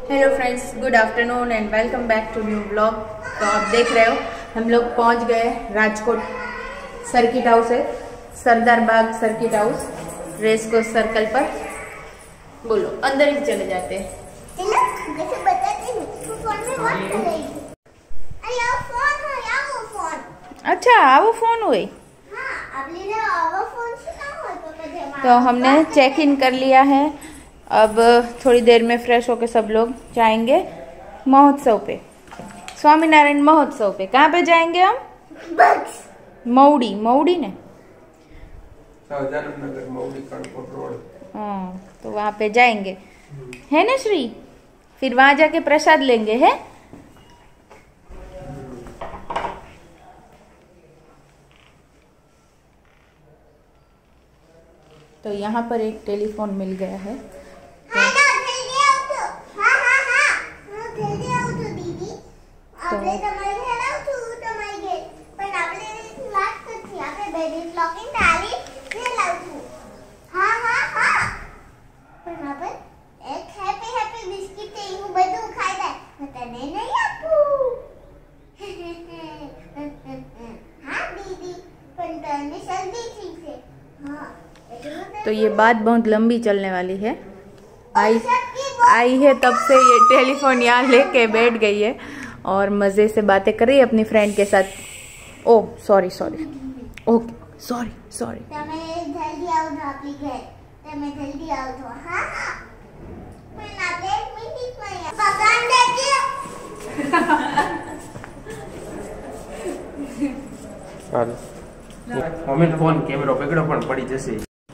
Hello friends, good afternoon and welcome back to new blog. तो आप देख रहे हो हम लोग पहुंच गए राजकोट सर्किट हाउस है, Sardar Bagh circuit house, race को सर्कल पर। बोलो, अंदर ही चले जाते हैं। अच्छा, वो फोन हुई। तो हमने चेक इन कर लिया है। अब थोड़ी देर में फ्रेश होके सब लोग जाएंगे महोत्सव पे, स्वामीनारायण महोत्सव पे। कहाँ पे जाएंगे हम? मऊड़ी ने। हाँ, तो वहाँ पे जाएंगे, है ना श्री? फिर वहाँ जाके प्रसाद लेंगे, है? तो यहाँ पर एक टेलीफोन मिल गया है। तो ये बात बहुत लंबी चलने वाली है। आई है तब से ये टेलीफोन यहाँ लेके बैठ गई है और मजे से बातें कर रही है अपनी फ्रेंड के साथ। Oh sorry, okay, sorry. Moment phone camera पकड़ो पण पड़ी जैसे।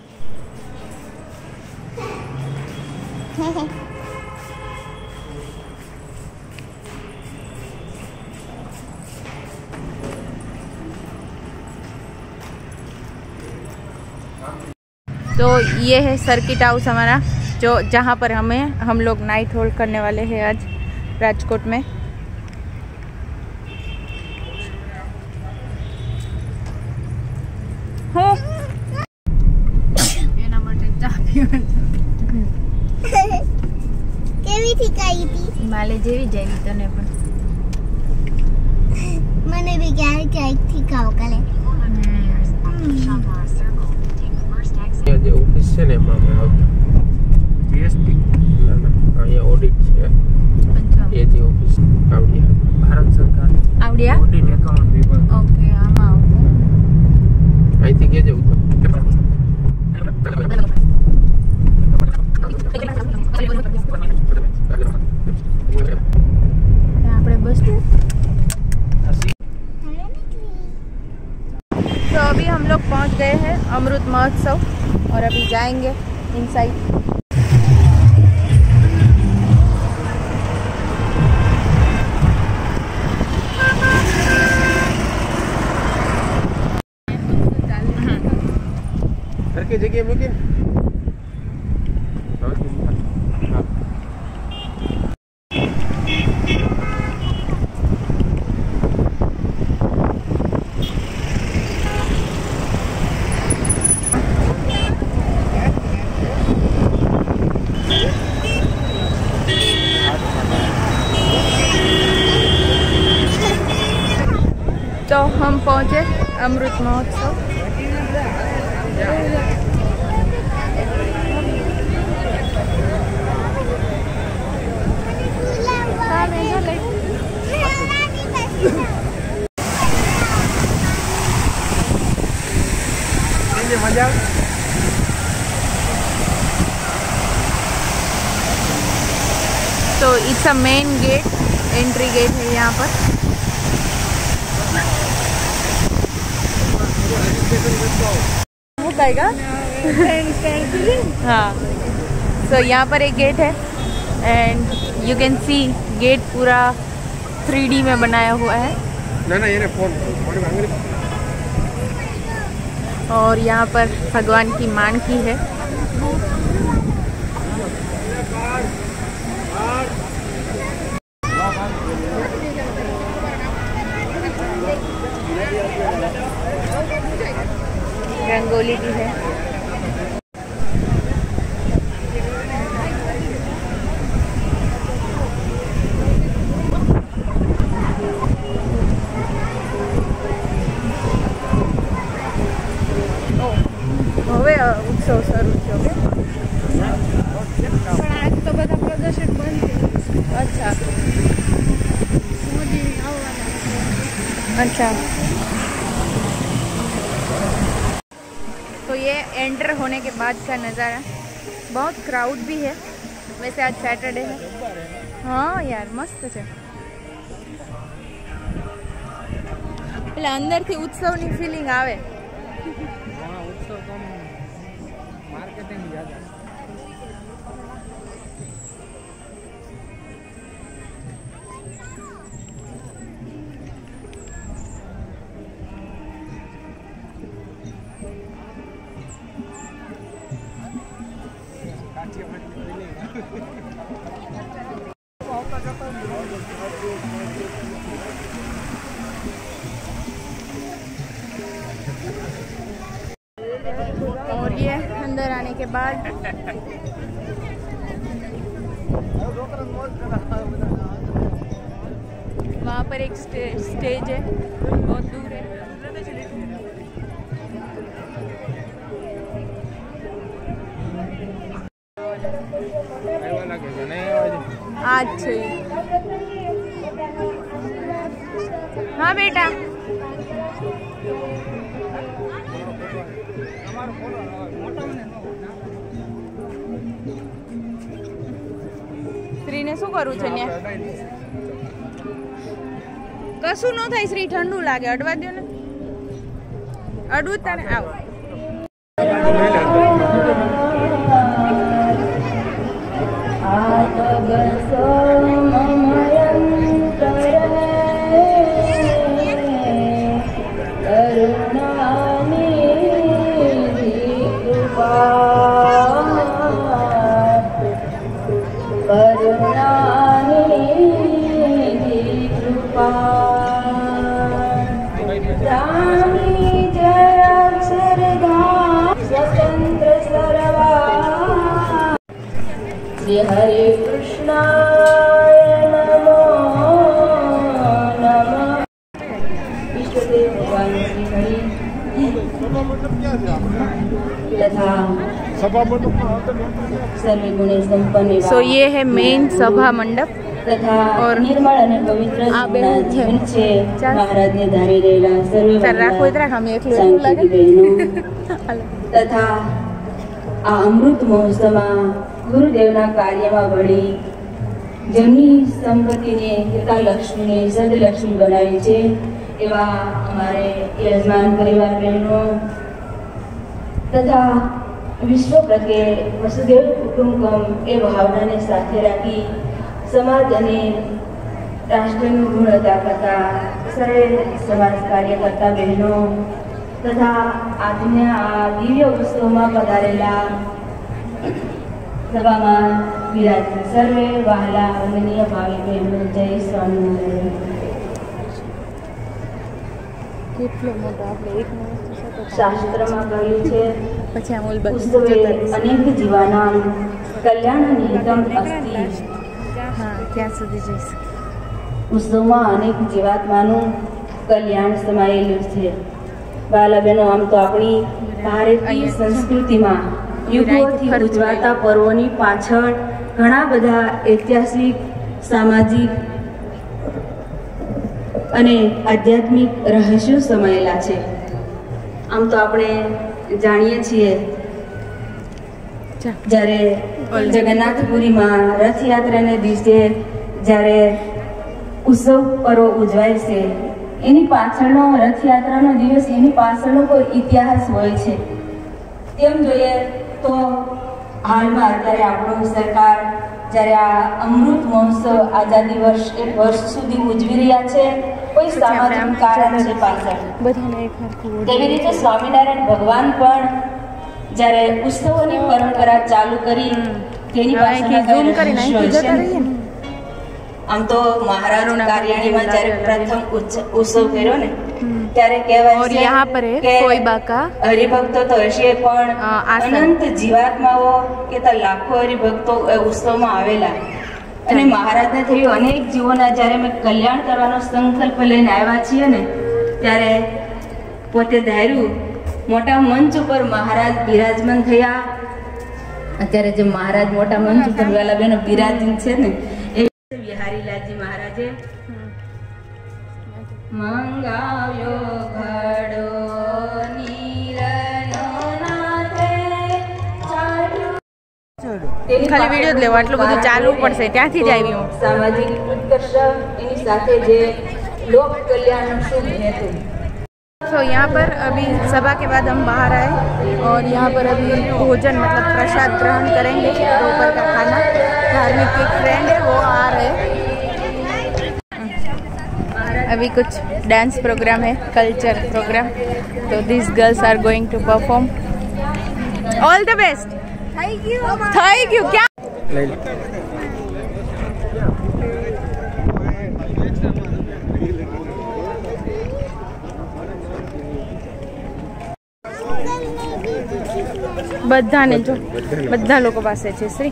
तो ये है सर्किट हाउस हमारा, जो जहाँ पर हम लोग नाइट होल्ड करने वाले हैं आज राजकोट में। માલે જેવી જેવી તને પણ મને બી ક્યારેક ક્યારેક ઠીકાઓ કરે। જે ઓફિસ છે ને એમાં અમે આવતા જીએસટી અહીંયા ઓડિટ છે। એ જે ઓફિસ આવડિયા ભારત સરકાર આવડિયા ઓડિટ એકાઉન્ટ વિભાગ। ઓકે, આમાં આવતો અહીંથી કે જવું તો तो अभी हम लोग पहुंच गए हैं अमृत महोत्सव और अभी जाएंगे इनसाइड। करके जगह में के तो हम पहुंचे अमृत महोत्सव। मजा तो it's a main gate, entry gate है यहाँ पर। वो कहेगा हाँ। तो यहाँ पर एक गेट है and you can see gate पूरा 3D में बनाया हुआ है। ना ये फोन और यहाँ पर भगवान की मान की है। रंगोली की है। अच्छा अच्छा। तो ये एंटर होने के बाद का नज़ारा, बहुत क्राउड भी है वैसे, आज सैटरडे है। हाँ यार मस्त है। એટલે અંદરથી ઉત્સવની ફિલિંગ આવે। હા ઉત્સવ તો માર્કેટિંગ જ્યાદા। और ये अंदर आने के बाद वहाँ पर एक स्टेज है, बहुत दूर है। आज हाँ बेटा श्री ने शू करू छे ने कशु न थाय श्री ठंडू लागे अडवा दो ने अडू ताने आव श्री हरे कृष्णाय नमो नमः। विश्वदेव भगवान श्री हरि तथा सर्वे गुण संपन्न। सो ये है मेन सभा मंडप तथा और निर्मल અને પવિત્ર જીવન છે મહારાજને ધારી રહેલા સર્વે શાંતિ બહેનો તથા આ અમૃત મહોત્સવમાં ગુરુદેવના કાર્યમાં વળી જેમની સંપત્તિને તથા લક્ષ્મીને સદલક્ષ્મી બનાવી છે એવા અમારે યજમાન પરિવાર બહેનો તથા વિશ્વ પ્રત્યે વસુદેવ કુટુંબકમ એ ભાવનાને સાથે રાખી સમાજ અને રાષ્ટ્રનું ગુણવત્તા કરતા સર્વે સમાજ કાર્યકર્તા બહેનો તથા આજના આ દિવ્ય ઉત્સવમાં પધારેલા સભામાં વિરાજતા સર્વે વહાલા વંદનીય ભાવિક બહેનો જય સ્વામિનારાયણ। કેટલો મોટો આપણે એક શાસ્ત્રમાં કહ્યું છે ઉત્સવે અનેક જીવાનામ કલ્યાણ નિહિતમ અસ્તિ। હા ત્યાં સુધી જઈશું। ઉત્સવમાં અનેક જીવાત્માનું કલ્યાણ સમાયેલું છે। બાલા બહેનો આમ તો આપણી ભારતીય સંસ્કૃતિમાં યુગોથી ઉજવાતા પર્વોની પાછળ ઘણા બધા ઐતિહાસિક સામાજિક અને આધ્યાત્મિક રહસ્યો સમાયેલા છે। આમ તો આપણે જાણીએ છીએ જ્યારે જગન્નાથપુરીમાં રથયાત્રાને દિવસે જ્યારે ઉત્સવ પર્વ ઉજવાય છે એની પાછળનો રથયાત્રાનો દિવસ એની પાછળનો કોઈ ઇતિહાસ હોય છે। તેમ જોઈએ તો હાલમાં અત્યારે આપણો સરકાર જ્યારે આ અમૃત મહોત્સવ આઝાદી વર્ષ એક વર્ષ સુધી ઉજવી રહ્યા છે કોઈ સામાજિક કારણ છે પાછળ તેવી રીતે સ્વામિનારાયણ ભગવાન પણ જ્યારે ઉત્સવોની પરંપરા ચાલુ કરી તેની પાછળ આમ તો મહારાજ કાર્યાણીમાં જ્યારે પ્રથમ ઉત્સવ કર્યો ને ત્યારે કહેવાય છે કે હરિભક્તો તો હશે પણ અનંત જીવાત્માઓ કે લાખો હરિભક્તો ઉત્સવમાં આવેલા અને મહારાજને થયું અનેક જીવોના જ્યારે અમે કલ્યાણ કરવાનો સંકલ્પ લઈને આવ્યા છીએ ને ત્યારે પોતે ધાર્યું મોટા મંચ ઉપર મહારાજ બિરાજમાન થયા અત્યારે જે મહારાજ મોટા મંચ ઉપર વેલા બેનો બિરાજી છે ને એ બિહારીલાલજી મહારાજે મંગાવ્યો ઘડો નીરનો નાથે ખાલી વિડિયો જ લેવો, આટલું બધું ચાલવું પડશે, ત્યાંથી જ આવી હું। સામાજિક ઉત્કર્ષ એની સાથે જે लोक कल्याण शुभ हेतु। तो यहाँ पर अभी सभा के बाद हम बाहर आए और यहाँ पर अभी भोजन मतलब प्रसाद ग्रहण करेंगे, दोपहर का खाना। धार्मिक एक फ्रेंड है वो आ रहे हैं। अभी कुछ डांस प्रोग्राम है, कल्चर प्रोग्राम, तो this girls are going to perform. All the best. Thank you. Thank you. क्या બધાને જો બધા લોકો પાસે છે શ્રી।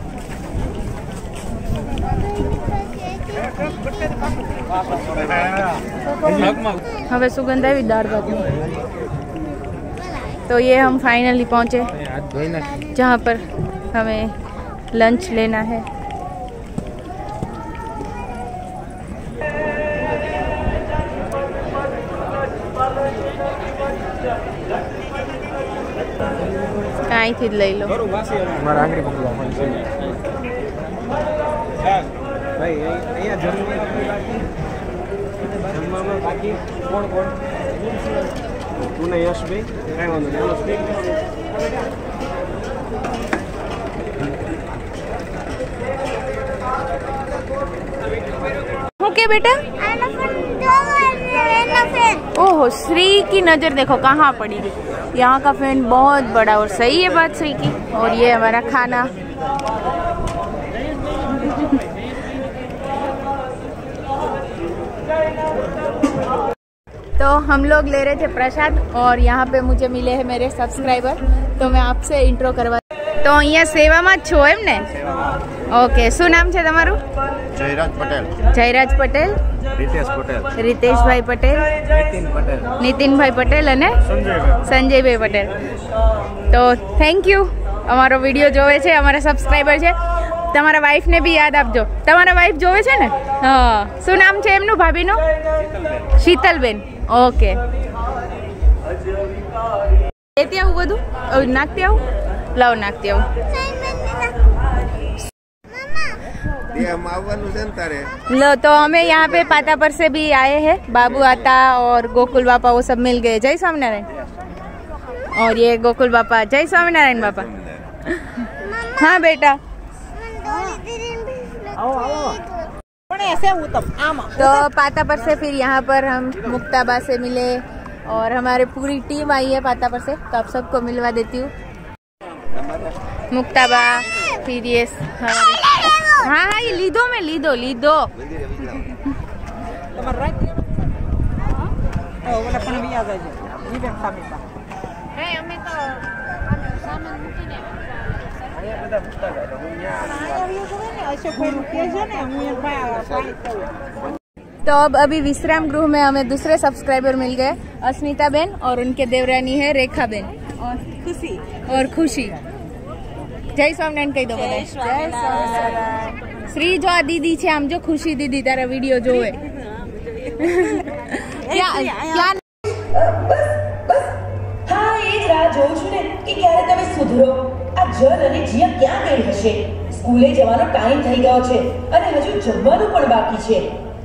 હવે સુગંધ આવી દાળ ભાતની। तो ये हम फाइनली पहुंचे जहाँ पर हमें लंच लेना है। અહીંથી જ લઈ લો। ओके बेटा। ओहो श्री की नजर देखो कहाँ पड़ी गई। यहाँ का फैन बहुत बड़ा और सही है बात श्री की। और ये हमारा खाना। तो हम लोग ले रहे थे प्रसाद और यहाँ पे मुझे मिले हैं मेरे सब्सक्राइबर, तो मैं आपसे इंट्रो करवा। तो અહીંયા સેવામાં છો એમ ને? ઓકે, શું નામ છે તમારું? જયરાજ પટેલ। જયરાજ પટેલ, રીતેશ પટેલ, રીતેશભાઈ પટેલ, નીતિન પટેલ, નીતિનભાઈ પટેલ અને સંજયભાઈ પટેલ। તો થેન્ક યુ, અમારો વિડીયો જોવે છે, અમારા સબસ્ક્રાઈબર છે। તમારા વાઈફને બી યાદ આપજો, તમારા વાઈફ જોવે છે ને? હા, શું નામ છે એમનું ભાભીનું? શીતલબેન। ઓકે, લેતી આવું બધું, નાખતી આવું, લાવ નાખતી આવું। लो तो हमें यहाँ पे पातापर से भी आए हैं, बाबू आता और गोकुल बापा वो सब मिल गए। जय स्वामीनारायण। और ये गोकुल बापा। जय स्वामीनारायण बापा। हाँ बेटा। तो पातापर से फिर यहाँ पर हम मुक्ताबा से मिले और हमारे पूरी टीम आई है पातापर से, तो आप सबको मिलवा देती हूँ। मुक्ताबा, फिर ये हाँ हाँ ये लीदो में लीदो लीदो। तो अब अभी विश्राम गृह में हमें दूसरे सब्सक्राइबर मिल गए, अस्मिता बेन और उनके देवरानी है रेखा बेन और खुशी। जय स्वामीनारायण कही दो। जय स्वामीनारायण। श्री जो आ दीदी छे आम जो खुशी दीदी तारा वीडियो जोवे। क्या क्या हाँ એ જ રાહ જોઉં છું ને કે ક્યારે તમે સુધરો। આ જલ અને જીયા ક્યાં ગઈ હશે? સ્કૂલે જવાનો ટાઈમ થઈ ગયો છે અને હજુ જમવાનું પણ બાકી છે।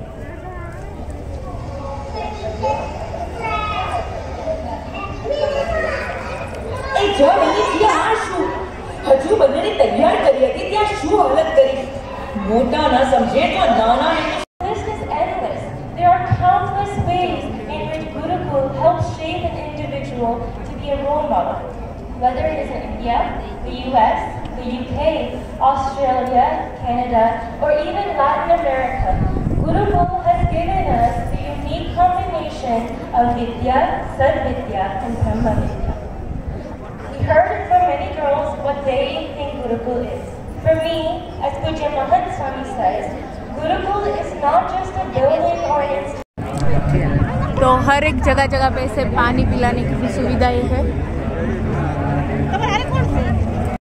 એ જલ અને જીયા આ શું? હજુ બંનેને તૈયાર કરી હતી ત્યાં શું હાલત કરી? મોટા ના સમજે તો નાના ને। This is endless. There are countless ways in which Gurukul helps shape an individual to be a role model. Whether it is in India, the US, the UK, Australia, Canada, or even Latin America, Gurukul has given us the unique combination of Vidya, Sadvidya, and Brahma Vidya. We heard from many girls what they think Gurukul is. For me, as Pujya Mahant Swami says, Gurukul is not just a building or an institution. तो हर एक जगह जगह पे ऐसे पानी पिलाने की भी सुविधा है।